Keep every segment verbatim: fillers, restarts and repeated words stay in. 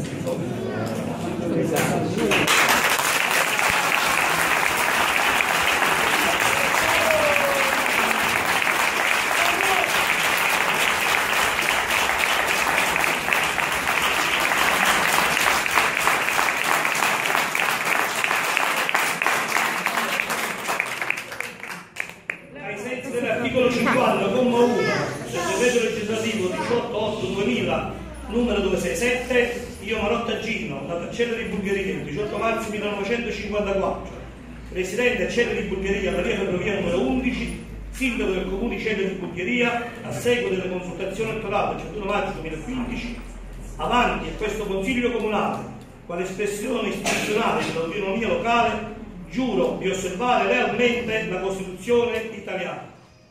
Dell'articolo cinquanta, comma uno del decreto legislativo diciotto otto duemila, numero duecentosessantasette, io Marotta Gino, nato a Celle di Bulgaria il diciotto marzo millenovecentocinquantaquattro, residente a Celle di Bulgaria alla via ferrovia numero undici, sindaco del comune di Celle di Bulgaria, a seguito delle consultazioni elettorali del trentuno maggio duemilaquindici, avanti a questo Consiglio Comunale, quale espressione istituzionale dell'autonomia locale, giuro di osservare lealmente la Costituzione italiana.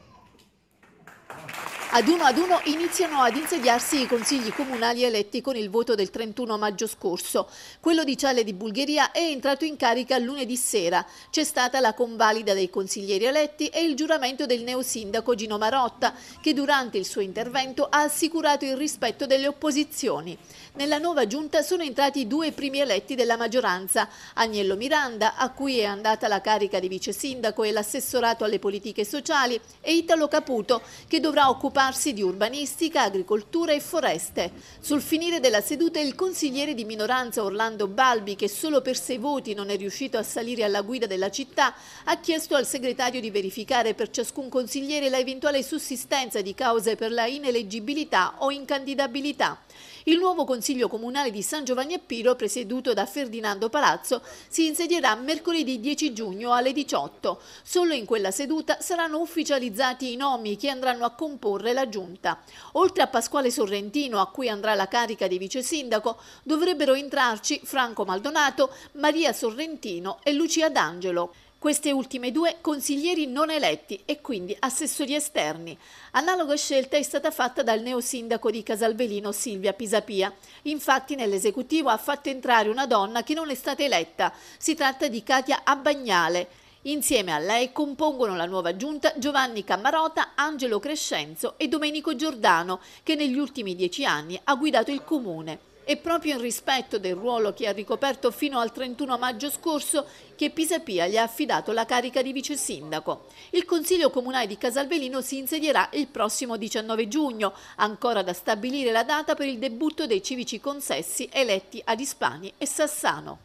Ad uno ad uno iniziano ad insediarsi i consigli comunali eletti con il voto del trentuno maggio scorso. Quello di Celle di Bulgaria è entrato in carica lunedì sera. C'è stata la convalida dei consiglieri eletti e il giuramento del neosindaco Gino Marotta, che durante il suo intervento ha assicurato il rispetto delle opposizioni. Nella nuova giunta sono entrati i due primi eletti della maggioranza, Agnello Miranda, a cui è andata la carica di vice sindaco e l'assessorato alle politiche sociali, e Italo Caputo, che dovrà occupare di urbanistica, agricoltura e foreste. Sul finire della seduta il consigliere di minoranza Orlando Balbi, che solo per sei voti non è riuscito a salire alla guida della città, ha chiesto al segretario di verificare per ciascun consigliere la eventuale sussistenza di cause per la ineleggibilità o incandidabilità. Il nuovo Consiglio Comunale di San Giovanni a Piro, presieduto da Ferdinando Palazzo, si insedierà mercoledì dieci giugno alle diciotto. Solo in quella seduta saranno ufficializzati i nomi che andranno a comporre la Giunta. Oltre a Pasquale Sorrentino, a cui andrà la carica di vice sindaco, dovrebbero entrarci Franco Maldonato, Maria Sorrentino e Lucia D'Angelo. Queste ultime due consiglieri non eletti e quindi assessori esterni. Analoga scelta è stata fatta dal neosindaco di Casalbelino Silvia Pisapia. Infatti nell'esecutivo ha fatto entrare una donna che non è stata eletta. Si tratta di Katia Abbagnale. Insieme a lei compongono la nuova giunta Giovanni Cammarota, Angelo Crescenzo e Domenico Giordano, che negli ultimi dieci anni ha guidato il comune. È proprio in rispetto del ruolo che ha ricoperto fino al trentuno maggio scorso che Pisapia gli ha affidato la carica di vice sindaco. Il Consiglio Comunale di Casalbelino si insedierà il prossimo diciannove giugno, ancora da stabilire la data per il debutto dei civici consessi eletti ad Ispani e Sassano.